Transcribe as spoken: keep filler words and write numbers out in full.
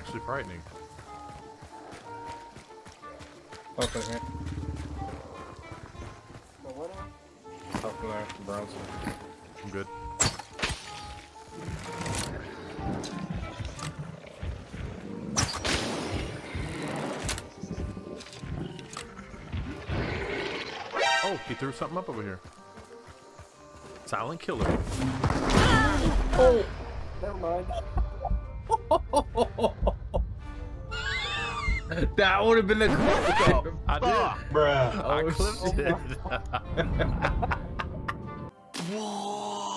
actually frightening. Open here. Open there, Bronson. I'm good. Oh, he threw something up over here. Silent killer. Oh, never mind. That would have been the clip. I did. Bruh. I Oh, clipped shit. it.